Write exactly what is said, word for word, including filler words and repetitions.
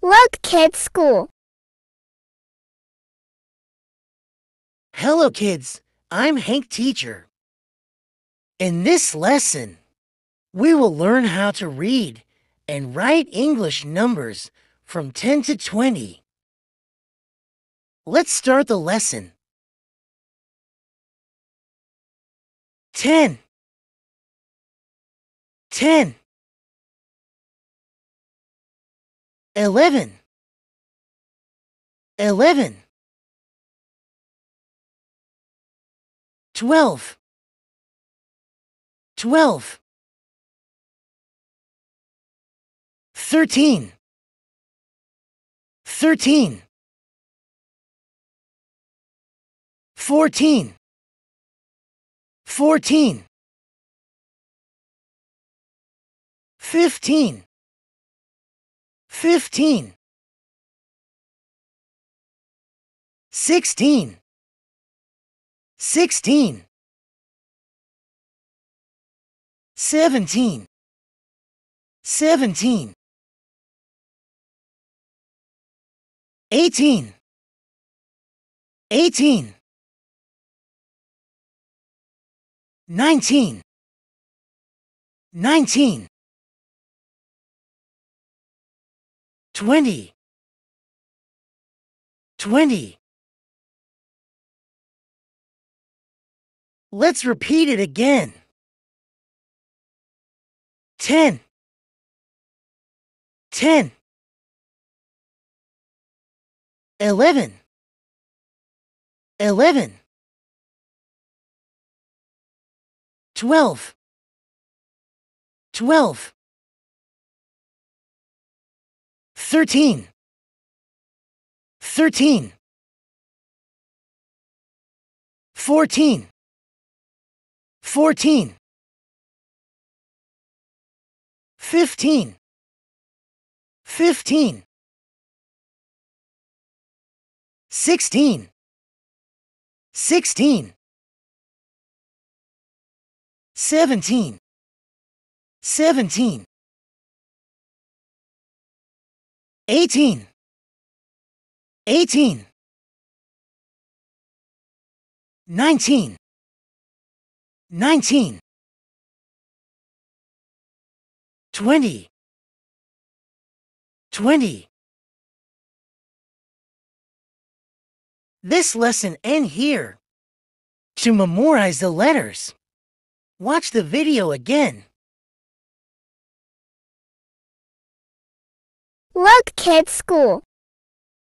Look, kids, school. Hello, kids. I'm Hank, teacher. In this lesson, we will learn how to read and write English numbers from ten to twenty. Let's start the lesson. ten, ten, eleven, eleven, twelve, twelve, thirteen, thirteen, fourteen, fourteen, fifteen, fifteen, sixteen, sixteen, seventeen, seventeen, eighteen, eighteen, nineteen, nineteen, twenty, twenty. Let's repeat it again. ten, ten, eleven, eleven, twelve, twelve, thirteen, thirteen, fourteen, fourteen, fifteen, fifteen, sixteen, sixteen, seventeen, seventeen, eighteen, eighteen, nineteen, nineteen, twenty, twenty. This lesson ends here. To memorize the letters, watch the video again. Look, kids, school.